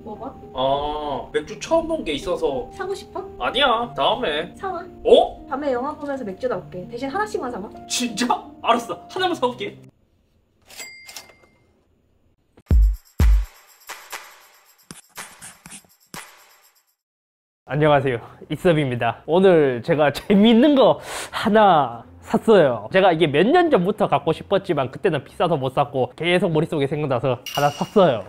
뭐가? 맥주 처음 본 게 있어서. 사고 싶어? 아니야, 다음에. 사와. 어? 밤에 영화 보면서 맥주 나올게. 대신 하나씩만 사와. 진짜? 알았어, 하나만 사올게. 안녕하세요, 익섭입니다. 오늘 제가 재밌는 거 하나 샀어요. 제가 이게 몇 년 전부터 갖고 싶었지만 그때는 비싸서 못 샀고 계속 머릿속에 생각나서 하나 샀어요.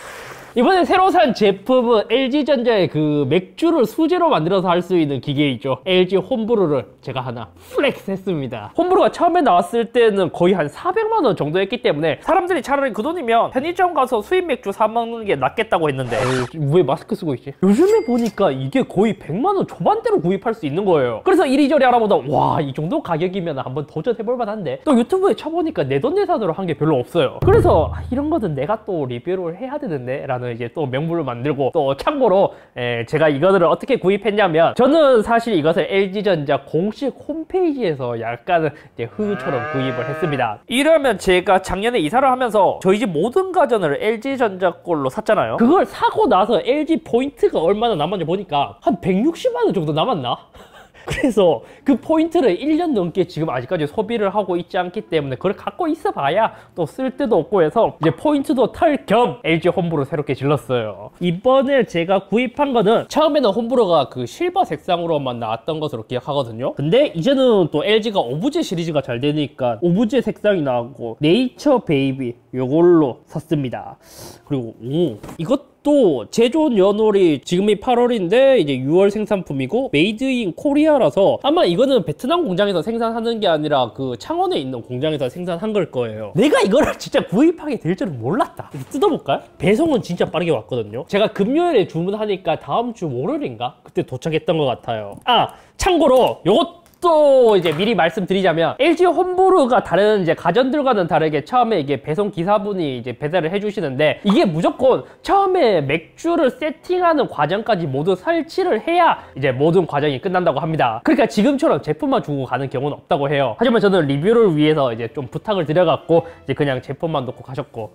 이번에 새로 산 제품은 LG전자의 그 맥주를 수제로 만들어서 할 수 있는 기계 있죠. LG 홈브루를 제가 하나 플렉스 했습니다. 홈브루가 처음에 나왔을 때는 거의 한 400만 원 정도 했기 때문에 사람들이 차라리 그 돈이면 편의점 가서 수입 맥주 사 먹는 게 낫겠다고 했는데 왜 마스크 쓰고 있지? 요즘에 보니까 이게 거의 100만 원 초반대로 구입할 수 있는 거예요. 그래서 이리저리 알아보다 와, 이 정도 가격이면 한번 도전해볼 만한데, 또 유튜브에 쳐보니까 내돈내산으로 한 게 별로 없어요. 그래서 이런 거는 내가 또 리뷰를 해야 되는데 라는 이제 또 명분을 만들고, 또 참고로 제가 이거를 어떻게 구입했냐면, 저는 사실 이것을 LG전자 공식 홈페이지에서 약간 이제 흐처럼 구입을 했습니다. 이러면 제가 작년에 이사를 하면서 저희 집 모든 가전을 LG전자 걸로 샀잖아요. 그걸 사고 나서 LG 포인트가 얼마나 남았는지 보니까 한 160만 원 정도 남았나? 그래서 그 포인트를 1년 넘게 지금 아직까지 소비를 하고 있지 않기 때문에 그걸 갖고 있어 봐야 또 쓸 데도 없고 해서 이제 포인트도 털 겸 LG 홈브루 새롭게 질렀어요. 이번에 제가 구입한 거는, 처음에는 홈브루가 그 실버 색상으로만 나왔던 것으로 기억하거든요. 근데 이제는 또 LG가 오브제 시리즈가 잘 되니까 오브제 색상이 나왔고, 네이처 베이비 요걸로 샀습니다. 그리고 이것도 제조 연월이 지금이 8월인데 이제 6월 생산품이고 메이드 인 코리아라서 아마 이거는 베트남 공장에서 생산하는 게 아니라 그 창원에 있는 공장에서 생산한 걸 거예요. 내가 이거를 진짜 구입하게 될 줄은 몰랐다. 뜯어볼까요? 배송은 진짜 빠르게 왔거든요. 제가 금요일에 주문하니까 다음 주 월요일인가? 그때 도착했던 것 같아요. 참고로 또 이제 미리 말씀드리자면, LG 홈브루가 다른 이제 가전들과는 다르게 처음에 이게 배송 기사분이 이제 배달을 해주시는데, 이게 무조건 처음에 맥주를 세팅하는 과정까지 모두 설치를 해야 이제 모든 과정이 끝난다고 합니다. 그러니까 지금처럼 제품만 주고 가는 경우는 없다고 해요. 하지만 저는 리뷰를 위해서 이제 좀 부탁을 드려갖고 이제 그냥 제품만 놓고 가셨고.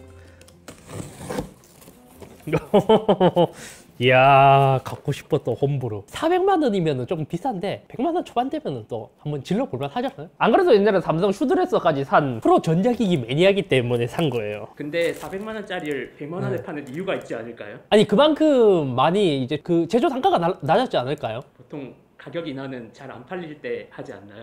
이야, 갖고 싶었던 홈브루. 400만 원이면 조금 비싼데 100만 원 초반 되면 또 한번 질러볼만 하잖아요. 안 그래도 옛날에 삼성 슈드레서까지 산 프로 전자기기 매니아이기 때문에 산 거예요. 근데 400만 원짜리를 100만 원에 파는 이유가 있지 않을까요? 아니, 그만큼 많이 이제 그 제조 단가가 낮았지 않을까요? 보통 가격 인하는 잘 안 팔릴 때 하지 않나요?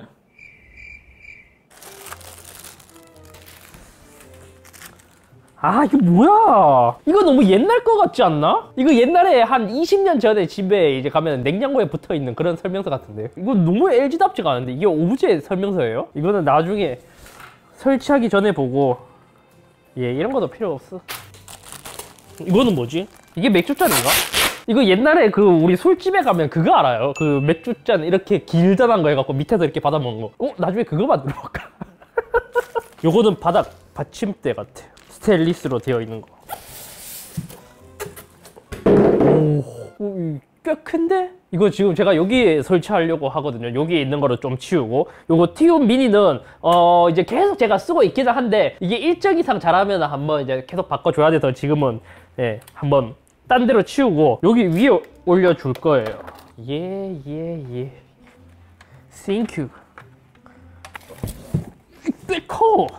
이거 뭐야? 이거 너무 옛날 거 같지 않나? 이거 옛날에 한 20년 전에 집에 이제 가면 냉장고에 붙어있는 그런 설명서 같은데요? 이거 너무 LG답지가 않은데? 이게 오브제 설명서예요? 이거는 나중에 설치하기 전에 보고, 이런 것도 필요 없어. 이거는 뭐지? 이게 맥주잔인가? 이거 옛날에 그 우리 술집에 가면 그거 알아요? 그 맥주잔 이렇게 길다란 거 해갖고 밑에서 이렇게 받아 먹는 거. 나중에 그거 만들어 볼까? 요거는 바닥 받침대 같아요. 스테인리스로 되어 있는 거. 꽤 큰데? 이거 지금 제가 여기에 설치하려고 하거든요. 여기에 있는 거를 좀 치우고, 요거 티움 미니는 이제 계속 제가 쓰고 있기는 한데, 이게 일정 이상 잘하면 한번 이제 계속 바꿔줘야 돼서 지금은 한번 딴 데로 치우고 여기 위에 올려줄 거예요. 땡큐. 꽤 커.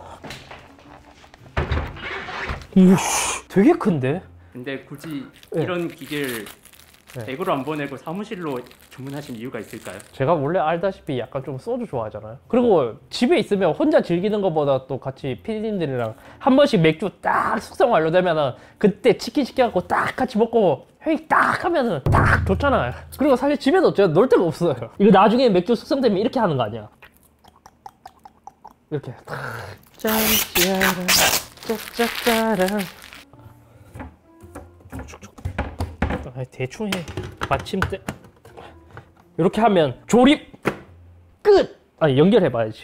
되게 큰데? 근데 굳이 이런 기계를 대구로 안 보내고 사무실로 주문하신 이유가 있을까요? 제가 원래 알다시피 약간 좀 소주 좋아하잖아요. 그리고 집에 있으면 혼자 즐기는 것보다 또 같이 피디님들이랑 한 번씩 맥주 딱 숙성 완료되면은 그때 치킨 시켜갖고 딱 같이 먹고 회의 딱 하면은 딱 좋잖아요. 그리고 사실 집에도 제가 놀 데가 없어요. 이거 나중에 맥주 숙성되면 이렇게 하는 거 아니야? 이렇게 짠짜란 짜짜짜란. 대충 해. 받침대 이렇게 하면 조립 끝! 연결해봐야지.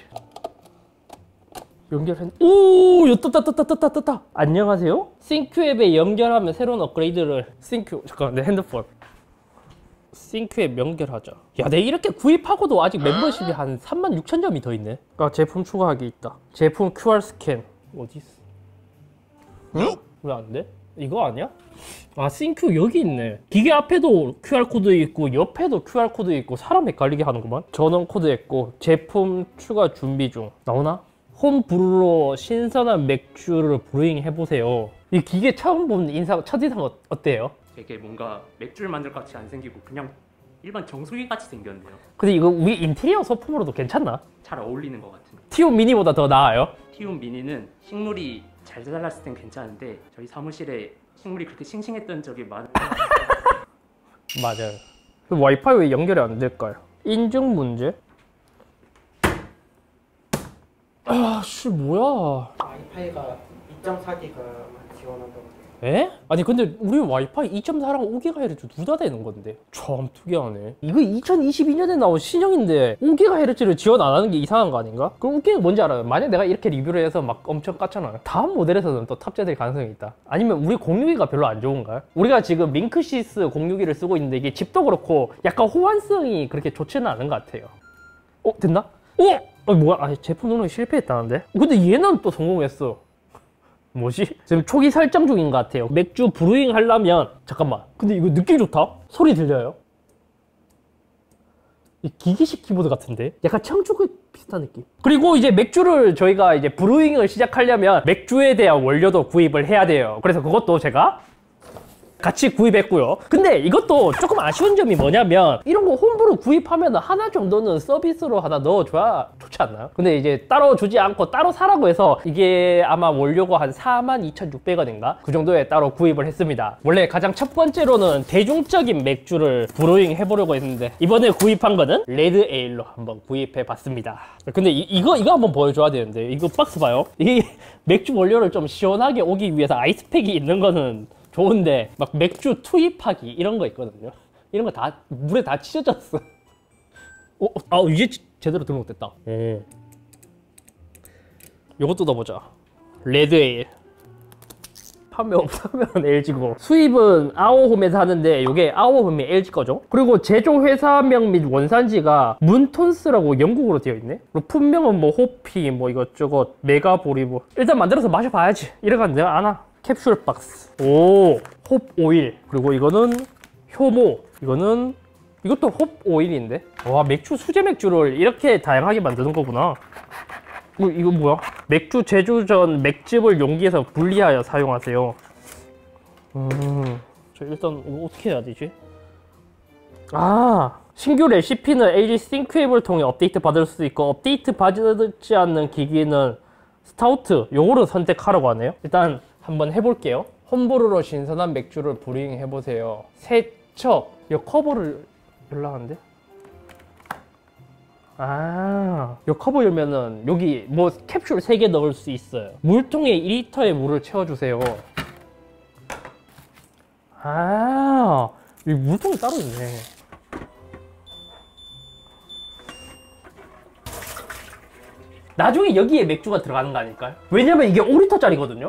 떴다. 안녕하세요. 싱큐 앱에 연결하면 새로운 업그레이드를. 잠깐만, 내 핸드폰. 싱큐 앱 연결하자. 야, 내가 이렇게 구입하고도 아직 멤버십이 한 36,000점이 더 있네. 제품 추가하기 있다. 제품 QR 스캔 어디 있어? 응? 왜 안 돼? 이거 아니야? 아, 싱크 여기 있네. 기계 앞에도 QR코드 있고 옆에도 QR코드 있고 사람 헷갈리게 하는구만. 전원 코드 했고 제품 추가 준비 중. 나오나? 홈브루로 신선한 맥주를 브루잉 해보세요. 이 기계 처음 본 첫인상 어때요? 되게 뭔가 맥주를 만들 것 같이 안 생기고 그냥 일반 정수기 같이 생겼네요. 근데 이거 우리 인테리어 소품으로도 괜찮나? 잘 어울리는 것 같은데. 티온 미니보다 더 나아요? 티움 미니는 식물이 잘 자랐을 땐 괜찮은데 저희 사무실에 식물이 그렇게 싱싱했던 적이 많아요. 맞아요. 와이파이 왜 연결이 안 될까요? 인증 문제? 아씨 뭐야? 와이파이가 2.4기가만 지원한다고. 에? 아니 근데 우리 와이파이 2.4랑 5GHz 둘 다 되는 건데 참 특이하네. 이거 2022년에 나온 신형인데 5GHz를 지원 안 하는 게 이상한 거 아닌가? 그럼 웃기는 게 뭔지 알아요? 만약 내가 이렇게 리뷰를 해서 막 엄청 깠잖아요. 다음 모델에서는 또 탑재될 가능성이 있다. 아니면 우리 공유기가 별로 안 좋은가요? 우리가 지금 링크시스 공유기를 쓰고 있는데 이게 칩도 그렇고 약간 호환성이 그렇게 좋지는 않은 것 같아요. 됐나? 뭐야? 제품 등록이 실패했다는데? 근데 얘는 또 성공했어. 뭐지? 지금 초기 설정 중인 것 같아요. 맥주 브루잉 하려면 잠깐만. 근데 이거 느낌 좋다? 소리 들려요? 이 기계식 키보드 같은데? 약간 청초크 비슷한 느낌. 그리고 이제 맥주를 저희가 이제 브루잉을 시작하려면 맥주에 대한 원료도 구입을 해야 돼요. 그래서 그것도 제가 같이 구입했고요. 근데 이것도 조금 아쉬운 점이 뭐냐면 이런 거 홈브루 구입하면 하나 정도는 서비스로 하나 넣어줘야 좋지 않나요? 근데 이제 따로 주지 않고 따로 사라고 해서 이게 아마 원료가 한 42,600원인가? 그 정도에 따로 구입을 했습니다. 원래 가장 첫 번째로는 대중적인 맥주를 브루잉 해보려고 했는데 이번에 구입한 거는 레드 에일로 한번 구입해 봤습니다. 근데 이거 한번 보여줘야 되는데 이거 박스 봐요. 이 맥주 원료를 좀 시원하게 오기 위해서 아이스팩이 있는 거는 좋은데 막 맥주 투입하기 이런 거 있거든요. 이런 거 다 물에 다 치져졌어. 이제 제대로 등록됐다. 요것도 넣어보자. 레드에일. 판매 없으면 LG고 수입은 아오홈에서 하는데 이게 아오홈이 LG 거죠. 그리고 제조 회사명 및 원산지가 문톤스라고 영국으로 되어 있네. 그리고 품명은 뭐 호피 뭐 이것저것 메가보리브. 일단 만들어서 마셔봐야지. 이래가 내가 아나. 캡슐 박스. 홉 오일. 그리고 이거는 효모. 이것도 홉 오일인데. 와, 맥주 수제 맥주를 이렇게 다양하게 만드는 거구나. 이거 뭐야? 맥주 제조 전 맥즙을 용기에서 분리하여 사용하세요. 저 일단 이거 어떻게 해야 되지? 신규 레시피는 LG 싱크앱을 통해 업데이트 받을 수 있고 업데이트 받지 않는 기기는 스타우트 요거를 선택하라고 하네요. 일단 한번 해볼게요. 홈브루로 신선한 맥주를 브루잉 해보세요. 세척. 이 커버를 열라는데? 이 커버 열면은 여기 뭐 캡슐 3개 넣을 수 있어요. 물통에 2리터의 물을 채워주세요. 이 물통이 따로 있네. 나중에 여기에 맥주가 들어가는 거 아닐까요? 왜냐면 이게 5리터짜리거든요?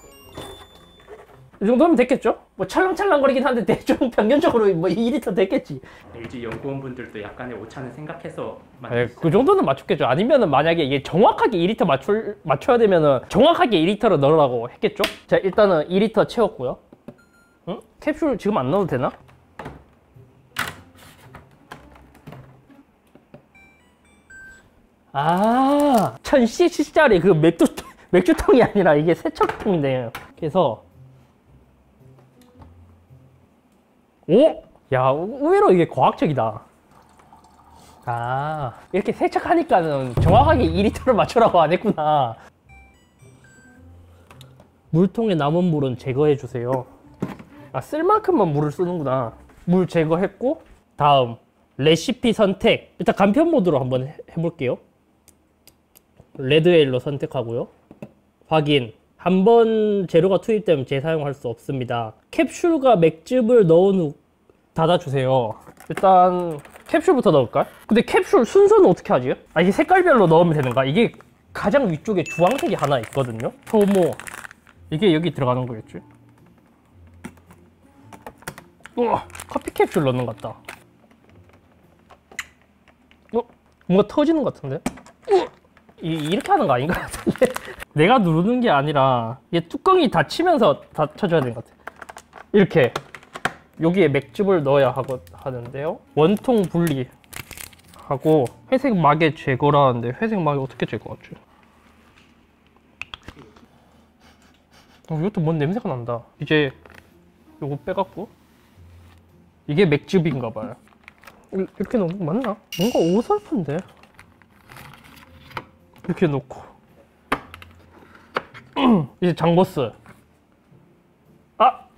이 정도면 됐겠죠? 뭐 찰랑찰랑거리긴 한데 대충 평균적으로 뭐 2리터 됐겠지. LG 연구원분들도 약간의 오차는 생각해서 그 정도는 맞췄겠죠. 아니면은 만약에 이게 정확하게 2리터 맞춰야 되면은 정확하게 2리터를 넣으라고 했겠죠? 자, 일단은 2리터 채웠고요. 캡슐 지금 안 넣어도 되나? 아, 1000cc짜리 그 맥주통이 아니라 이게 세척통이네요. 그래서 오! 야, 의외로 이게 과학적이다. 아, 이렇게 세척하니까는 정확하게 2리터를 맞추라고 안 했구나. 물통에 남은 물은 제거해주세요. 아, 쓸 만큼만 물을 쓰는구나. 물 제거했고, 다음 레시피 선택. 일단 간편 모드로 한번 해볼게요. 레드에일로 선택하고요. 확인. 한 번 재료가 투입되면 재사용할 수 없습니다. 캡슐과 맥즙을 넣은 후 닫아주세요. 일단 캡슐부터 넣을까요? 근데 캡슐 순서는 어떻게 하지? 이게 색깔별로 넣으면 되는가? 이게 가장 위쪽에 주황색이 하나 있거든요. 효모. 이게 여기 들어가는 거겠지? 커피 캡슐 넣는 것 같다. 뭔가 터지는 것 같은데? 이렇게 하는 거 아닌 것 같은데? 내가 누르는 게 아니라 얘 뚜껑이 닫히면서 닫혀줘야 되는 것 같아. 이렇게 여기에 맥즙을 넣어야 하는데요. 원통 분리하고 회색 막의 제거라는데 회색 막이 어떻게 제거하지? 이것도 뭔 냄새가 난다. 이제 요거 빼갖고 이게 맥즙인가 봐요. 이렇게 넣는 거 맞나? 뭔가 어설픈데? 이렇게 놓고 이제 장보스. 아!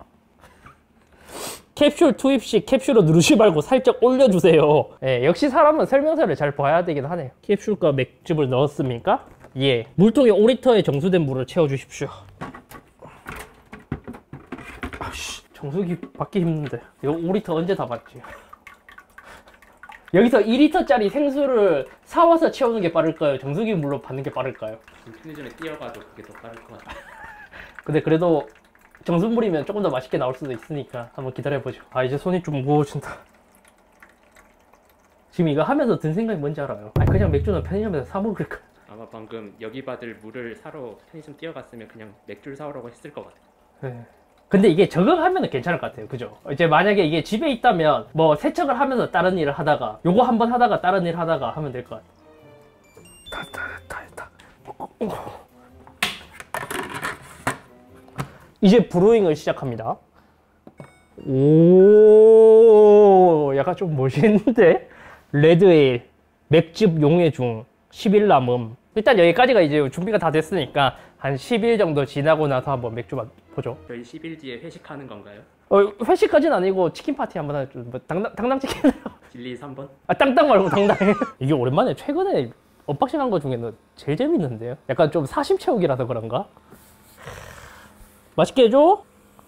캡슐 투입 시 캡슐을 누르지 말고 살짝 올려주세요. 예, 역시 사람은 설명서를 잘 봐야 되긴 하네요. 캡슐과 맥즙을 넣었습니까? 예. 물통에 5리터의 정수된 물을 채워주십시오. 아씨, 정수기 받기 힘든데. 이거 5리터 언제 다 받지? 여기서 2리터짜리 생수를 사와서 채우는 게 빠를까요? 정수기 물로 받는 게 빠를까요? 편의점에 뛰어가도 그게 더 빠를 것 같아요. 근데 그래도 정수물이면 조금 더 맛있게 나올 수도 있으니까 한번 기다려보죠. 아, 이제 손이 좀 무거워진다. 지금 이거 하면서 든 생각이 뭔지 알아요? 아, 그냥 맥주는 편의점에서 사 먹을까? 아마 방금 여기 받을 물을 사러 편의점 뛰어갔으면 그냥 맥주를 사오라고 했을 것 같아요. 네. 근데 이게 적응하면 괜찮을 것 같아요. 그죠? 이제 만약에 이게 집에 있다면 뭐 세척을 하면서 다른 일을 하다가 요거 한번 하다가 다른 일 하다가 하면 될 것 같아요. 다. 이제 브루잉을 시작합니다. 오, 약간 좀 멋있는데? 레드에일, 맥즙 용해 중 10일 남음. 일단 여기까지가 이제 준비가 다 됐으니까 한 10일 정도 지나고 나서 한번 맥주 보죠. 저희 10일 뒤에 회식하는 건가요? 회식까지는 아니고 치킨 파티 한번 하죠. 뭐 당당 치킨. 진리 3번? 아, 땅땅 말고 당당. 이게 오랜만에 최근에 언박싱 한 거 중에는 제일 재밌는데요. 약간 좀 사심 채우기라서 그런가? 맛있게 해줘.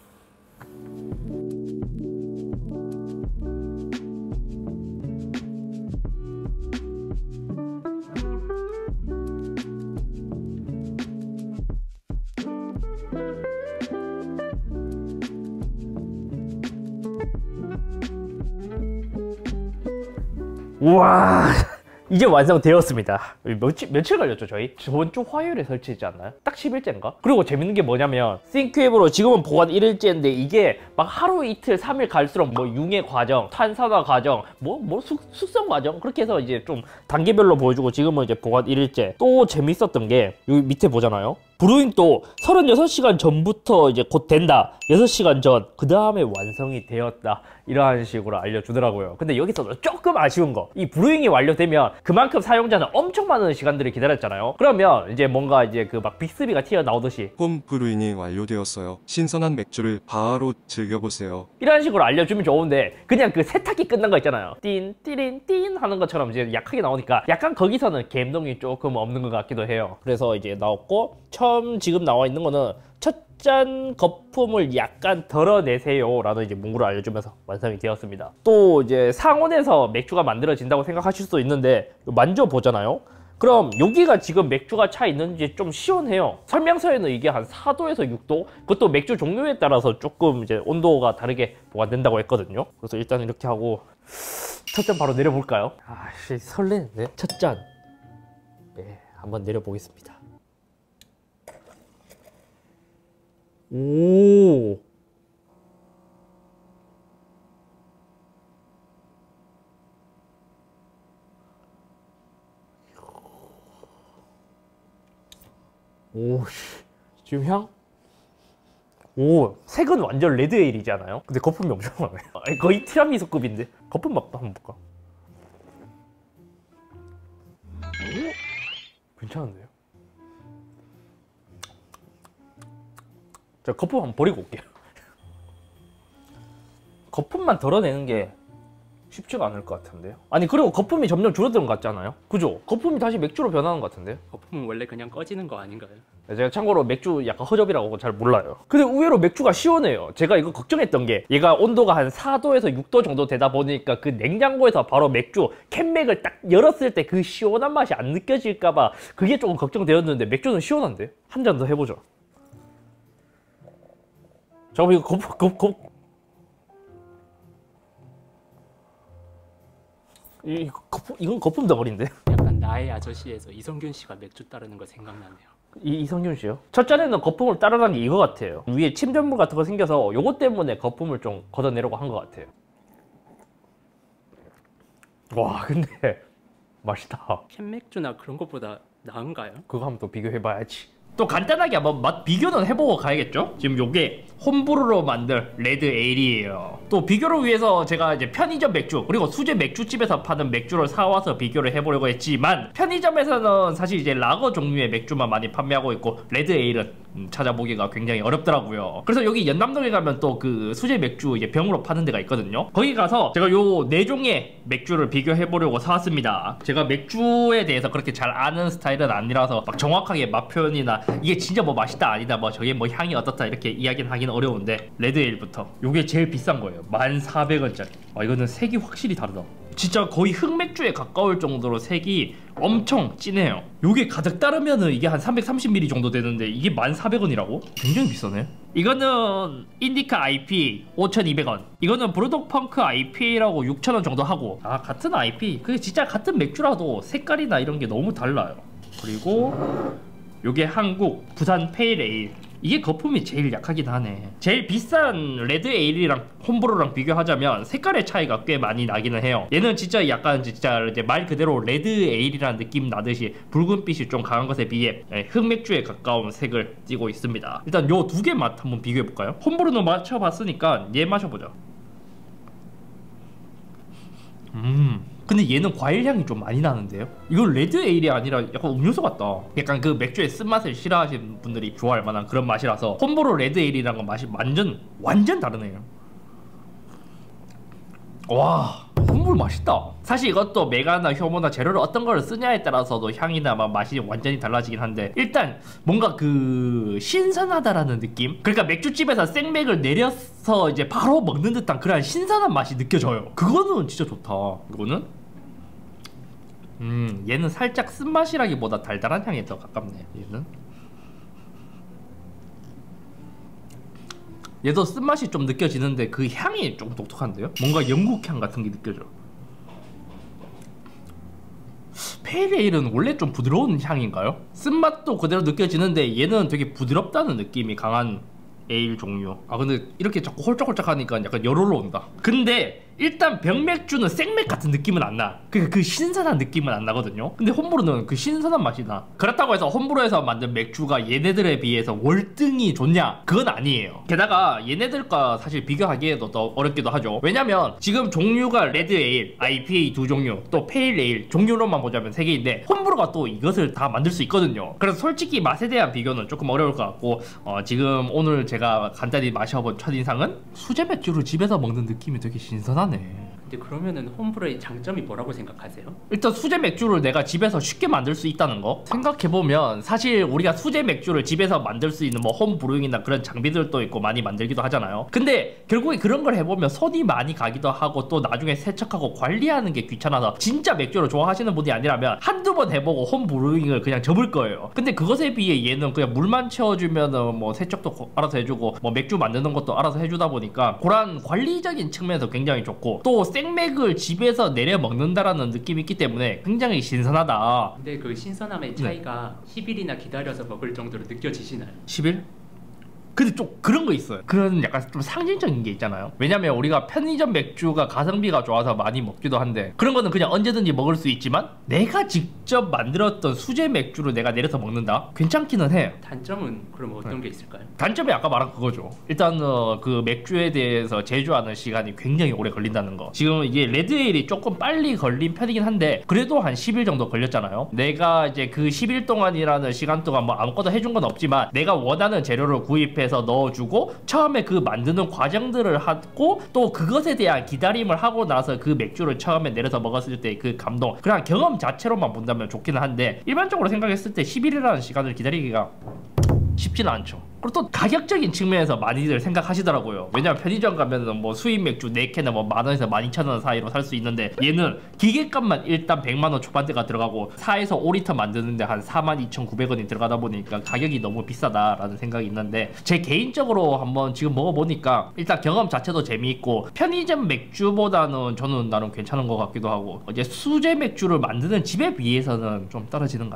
우와, 이제 완성되었습니다. 며칠 걸렸죠 저희? 저번 주 화요일에 설치했지 않나요? 딱 10일째인가? 그리고 재밌는 게 뭐냐면 싱크앱으로 지금은 보관 1일째인데 이게 막 하루 이틀 3일 갈수록 뭐 융해 과정, 탄산화 과정, 숙성 과정 그렇게 해서 이제 좀 단계별로 보여주고 지금은 이제 보관 1일째. 또 재밌었던 게 여기 밑에 보잖아요. 브루잉도 36시간 전부터 이제 곧 된다. 6시간 전, 그 다음에 완성이 되었다. 이러한 식으로 알려주더라고요. 근데 여기서도 조금 아쉬운 거. 이 브루잉이 완료되면 그만큼 사용자는 엄청 많은 시간들을 기다렸잖아요. 그러면 이제 뭔가 이제 그 막 빅스비가 튀어나오듯이 홈 브루잉이 완료되었어요. 신선한 맥주를 바로 즐겨보세요. 이런 식으로 알려주면 좋은데 그냥 그 세탁기 끝난 거 있잖아요. 띵, 띠린, 띵 하는 것처럼 이제 약하게 나오니까 약간 거기서는 감동이 조금 없는 것 같기도 해요. 그래서 이제 나왔고 처음 지금 나와 있는 거는 첫 잔 거품을 약간 덜어내세요 라는 이제 문구를 알려주면서 완성이 되었습니다. 또 이제 상온에서 맥주가 만들어진다고 생각하실 수도 있는데 만져보잖아요. 그럼 여기가 지금 맥주가 차 있는지 좀 시원해요. 설명서에는 이게 한 4도에서 6도? 그것도 맥주 종류에 따라서 조금 이제 온도가 다르게 보관된다고 했거든요. 그래서 일단 이렇게 하고 첫 잔 바로 내려볼까요? 아씨, 설레는데? 첫 잔. 네, 한번 내려보겠습니다. 오. 오씨, 지금 향? 오, 색은 완전 레드에일이잖아요. 근데 거품이 엄청 많아요. 거의 티라미수급인데. 거품 맛도 한번 볼까? 오, 괜찮은데요? 자, 거품 한번 버리고 올게요. 거품만 덜어내는 게 쉽지가 않을 것 같은데요. 아니, 그리고 거품이 점점 줄어드는 것 같잖아요. 그죠? 거품이 다시 맥주로 변하는 것 같은데요. 거품은 원래 그냥 꺼지는 거 아닌가요? 제가 참고로 맥주 약간 허접이라고 잘 몰라요. 근데 의외로 맥주가 시원해요. 제가 이거 걱정했던 게 얘가 온도가 한 4도에서 6도 정도 되다 보니까 그 냉장고에서 바로 맥주 캔맥을 딱 열었을 때 그 시원한 맛이 안 느껴질까봐 그게 조금 걱정되었는데 맥주는 시원한데? 한 잔 더 해보죠. 잠깐만, 이거 이건 거품 덩어리인데? 약간 나의 아저씨에서 이성균 씨가 맥주 따르는 거 생각나네요. 이성균 씨요? 첫잔에는 거품을 따라간 게 이거 같아요. 위에 침전물 같은 거 생겨서 요거 때문에 거품을 좀 걷어내려고 한 것 같아요. 와 근데 맛있다. 캔맥주나 그런 것보다 나은가요? 그거 한번 또 비교해봐야지. 또 간단하게 한번 맛 비교는 해보고 가야겠죠? 지금 요게 홈브루로 만든 레드 에일이에요. 또 비교를 위해서 제가 이제 편의점 맥주 그리고 수제 맥주집에서 파는 맥주를 사와서 비교를 해보려고 했지만 편의점에서는 사실 이제 라거 종류의 맥주만 많이 판매하고 있고 레드 에일은 찾아보기가 굉장히 어렵더라고요. 그래서 여기 연남동에 가면 또 그 수제 맥주 이제 병으로 파는 데가 있거든요. 거기 가서 제가 요 4종의 맥주를 비교해보려고 사왔습니다. 제가 맥주에 대해서 그렇게 잘 아는 스타일은 아니라서 막 정확하게 맛 표현이나 이게 진짜 뭐 맛있다 아니다 뭐 저게 뭐 향이 어떻다 이렇게 이야기는 하기는 어려운데 레드 에일부터 요게 제일 비싼 거예요. 1,400원짜리. 아 이거는 색이 확실히 다르다. 진짜 거의 흑맥주에 가까울 정도로 색이 엄청 진해요. 요게 가득 따르면은 이게 한 330ml 정도 되는데 이게 1,400원이라고? 굉장히 비싸네. 이거는 인디카 IPA 5,200원. 이거는 브루독 펑크 IPA라고 6,000원 정도 하고 아 같은 IPA 그게 진짜 같은 맥주라도 색깔이나 이런 게 너무 달라요. 그리고 요게 한국 부산 페일 에일. 이게 거품이 제일 약하긴 하네. 제일 비싼 레드 에일이랑 홈브루랑 비교하자면 색깔의 차이가 꽤 많이 나기는 해요. 얘는 진짜 약간 진짜 이제 말 그대로 레드 에일이라는 느낌 나듯이 붉은빛이 좀 강한 것에 비해 흑맥주에 가까운 색을 띠고 있습니다. 일단 요 두 개 맛 한번 비교해볼까요? 홈브루는 마셔봤으니까 얘 마셔보자. 근데 얘는 과일 향이 좀 많이 나는데요? 이건 레드 에일이 아니라 약간 음료수 같다. 약간 그 맥주의 쓴맛을 싫어하시는 분들이 좋아할 만한 그런 맛이라서 홈브루 레드 에일이랑 건 맛이 완전 다르네요. 와 홈브루 맛있다. 사실 이것도 메가나 효모나 재료를 어떤 걸 쓰냐에 따라서도 향이나 막 맛이 완전히 달라지긴 한데 일단 뭔가 그 신선하다라는 느낌? 그러니까 맥주집에서 생맥을 내려서 이제 바로 먹는 듯한 그런 신선한 맛이 느껴져요. 그거는 진짜 좋다. 이거는 얘는 살짝 쓴맛이라기보다 달달한 향에 더 가깝네. 얘도 쓴맛이 좀 느껴지는데 그 향이 좀 독특한데요? 뭔가 영국향 같은 게 느껴져. 페일 에일은 원래 좀 부드러운 향인가요? 쓴맛도 그대로 느껴지는데 얘는 되게 부드럽다는 느낌이 강한 에일 종류. 아 근데 이렇게 자꾸 홀짝홀짝 하니까 약간 열 올라온다. 근데 일단 병맥주는 생맥 같은 느낌은 안 나. 그 신선한 느낌은 안 나거든요. 근데 홈브루는 그 신선한 맛이 나. 그렇다고 해서 홈브루에서 만든 맥주가 얘네들에 비해서 월등히 좋냐? 그건 아니에요. 게다가 얘네들과 사실 비교하기에도 더 어렵기도 하죠. 왜냐면 지금 종류가 레드 에일, IPA 2종류, 또 페일 에일 종류로만 보자면 3개인데 홈브루가 또 이것을 다 만들 수 있거든요. 그래서 솔직히 맛에 대한 비교는 조금 어려울 것 같고 지금 오늘 제가 간단히 마셔본 첫인상은 수제 맥주를 집에서 먹는 느낌이 되게 신선하네. 근데 그러면은 홈브루의 장점이 뭐라고 생각하세요? 일단 수제 맥주를 내가 집에서 쉽게 만들 수 있다는 거 생각해보면 사실 우리가 수제 맥주를 집에서 만들 수 있는 뭐 홈브루잉이나 그런 장비들도 있고 많이 만들기도 하잖아요. 근데 결국에 그런 걸 해보면 손이 많이 가기도 하고 또 나중에 세척하고 관리하는 게 귀찮아서 진짜 맥주를 좋아하시는 분이 아니라면 한두 번 해보고 홈브루잉을 그냥 접을 거예요. 근데 그것에 비해 얘는 그냥 물만 채워주면은 뭐 세척도 알아서 해주고 뭐 맥주 만드는 것도 알아서 해주다 보니까 그런 관리적인 측면에서 굉장히 좋고 또 생맥을 집에서 내려 먹는다라는 느낌이 있기 때문에 굉장히 신선하다. 근데 그 신선함의 차이가 10일이나 기다려서 먹을 정도로 느껴지시나요? 10일? 근데 좀 그런 거 있어요. 그런 약간 좀 상징적인 게 있잖아요. 왜냐면 우리가 편의점 맥주가 가성비가 좋아서 많이 먹기도 한데 그런 거는 그냥 언제든지 먹을 수 있지만 내가 직접 만들었던 수제 맥주를 내가 내려서 먹는다? 괜찮기는 해요. 단점은 그럼 어떤 게 있을까요? 단점이 아까 말한 그거죠. 일단 그 맥주에 대해서 제조하는 시간이 굉장히 오래 걸린다는 거. 지금 이게 레드에일이 조금 빨리 걸린 편이긴 한데 그래도 한 10일 정도 걸렸잖아요. 내가 이제 그 10일 동안이라는 시간 동안 뭐 아무것도 해준 건 없지만 내가 원하는 재료를 구입해서 넣어주고 처음에 그 만드는 과정들을 하고 또 그것에 대한 기다림을 하고 나서 그 맥주를 처음에 내려서 먹었을 때 그 감동 그냥 경험 자체로만 본다면 좋기는 한데 일반적으로 생각했을 때 10일이라는 시간을 기다리기가 쉽지는 않죠. 그리고 또 가격적인 측면에서 많이들 생각하시더라고요. 왜냐면 편의점 가면은 뭐 수입 맥주 4캔에 뭐 만원에서 12,000원 사이로 살 수 있는데 얘는 기계값만 일단 100만원 초반대가 들어가고 4에서 5리터 만드는데 한 42,900원이 들어가다 보니까 가격이 너무 비싸다라는 생각이 있는데 제 개인적으로 한번 지금 먹어보니까 일단 경험 자체도 재미있고 편의점 맥주보다는 저는 나름 괜찮은 것 같기도 하고 이제 수제 맥주를 만드는 집에 비해서는 좀 떨어지는 것 같아요.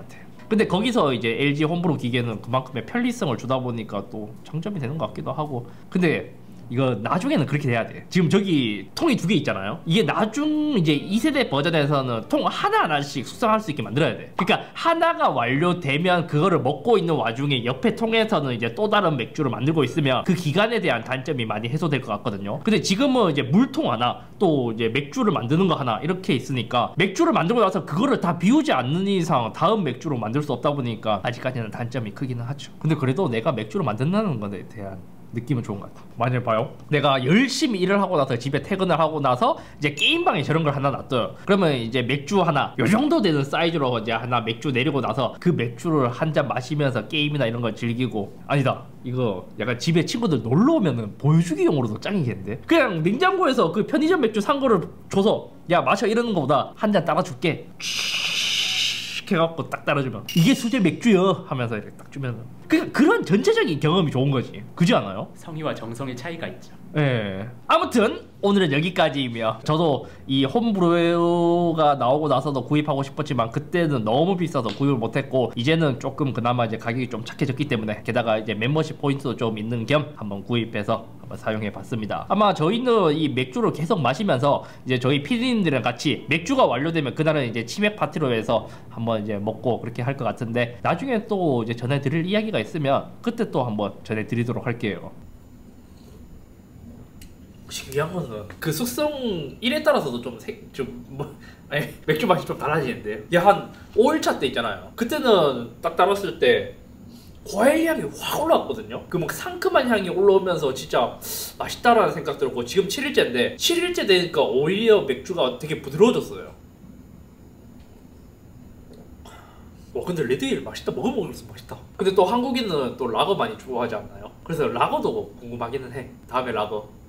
근데 거기서 이제 LG 홈브루 기계는 그만큼의 편리성을 주다 보니까 또 장점이 되는 것 같기도 하고. 근데 이거 나중에는 그렇게 돼야 돼. 지금 저기 통이 2개 있잖아요. 이게 나중 이제 2세대 버전에서는 통 하나하나씩 숙성할 수 있게 만들어야 돼. 그러니까 하나가 완료되면 그거를 먹고 있는 와중에 옆에 통에서는 이제 또 다른 맥주를 만들고 있으면 그 기간에 대한 단점이 많이 해소될 것 같거든요. 근데 지금은 이제 물통 하나 또 이제 맥주를 만드는 거 하나 이렇게 있으니까 맥주를 만들고 나서 그거를 다 비우지 않는 이상 다음 맥주로 만들 수 없다 보니까 아직까지는 단점이 크기는 하죠. 근데 그래도 내가 맥주를 만든다는 것에 대한 느낌은 좋은 것 같아. 만약에 봐요, 내가 열심히 일을 하고 나서 집에 퇴근을 하고 나서 이제 게임방에 저런 걸 하나 놔둬요. 그러면 이제 맥주 하나 요 정도 되는 사이즈로 이제 하나 맥주 내리고 나서 그 맥주를 한 잔 마시면서 게임이나 이런 걸 즐기고. 아니다, 이거 약간 집에 친구들 놀러 오면은 보여주기용으로도 짱이겠는데. 그냥 냉장고에서 그 편의점 맥주 산 거를 줘서 야 마셔 이러는 거보다 한 잔 따라줄게 해갖고 딱 따라주면 이게 수제 맥주요 하면서 이렇게 딱 주면 그냥 그런 전체적인 경험이 좋은 거지. 그지 않아요? 성의와 정성의 차이가 있죠. 예. 아무튼 오늘은 여기까지이며, 저도 이 홈브루가 나오고 나서도 구입하고 싶었지만 그때는 너무 비싸서 구입을 못했고, 이제는 조금 그나마 이제 가격이 좀 착해졌기 때문에, 게다가 이제 멤버십 포인트도 좀 있는 겸 한번 구입해서 한번 사용해 봤습니다. 아마 저희는 이 맥주를 계속 마시면서 이제 저희 PD님들이랑 같이 맥주가 완료되면 그날은 이제 치맥 파티로 해서 한번 이제 먹고 그렇게 할 것 같은데, 나중에 또 이제 전해드릴 이야기가 있으면 그때 또 한번 전해드리도록 할게요. 신기한 거는 그 숙성일에 따라서도 아니, 맥주 맛이 좀 달라지는데요. 이게 한 5일차 때 있잖아요. 그때는 딱 따랐을 때 과일 향이 확 올라왔거든요. 그 막 상큼한 향이 올라오면서 진짜 맛있다라는 생각 들었고, 지금 7일째인데 7일째 되니까 오히려 맥주가 되게 부드러워졌어요. 와, 근데 레드일 맛있다. 먹어볼수록 맛있다. 근데 또 한국인은 또 라거 많이 좋아하지 않나요? 그래서 라거도 궁금하기는 해. 다음에 라거